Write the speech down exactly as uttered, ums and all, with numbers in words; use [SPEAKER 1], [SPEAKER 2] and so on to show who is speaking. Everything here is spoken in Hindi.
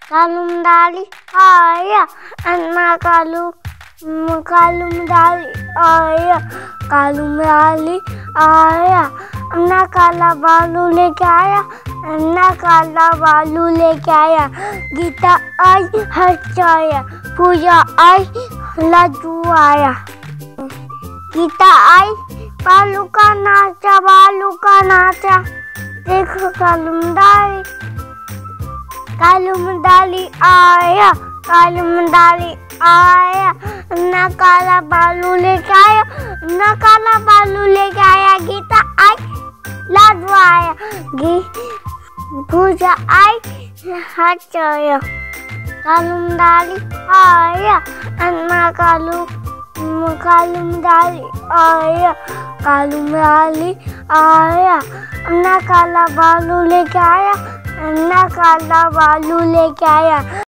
[SPEAKER 1] कालू मदारी आया, अन्ना कालू कालू मदारी आया, कालू मदारी आया, अन्ना काला बालू लेके आया, अन्ना काला बालू लेके आया। गीता आई हर्ष आया, पूजा आई लड्डू आया। गीता आई बालू का नाचा, बालू का नाचा, देखो कालू मदारी कालू मदारी आया, कालू मदारी आया, अन्ना काला बालू लेके आया, अन्ना काला बालू लेके आया। गीता आई लड्डू आया, गी पूजा आई हर्ष आया। कालू मदारी आया, अन्ना कालू कालू मदारी आया, कालू मदारी आया, अन्ना काला बालू लेके आया, अन्ना काला बालू लेके आया।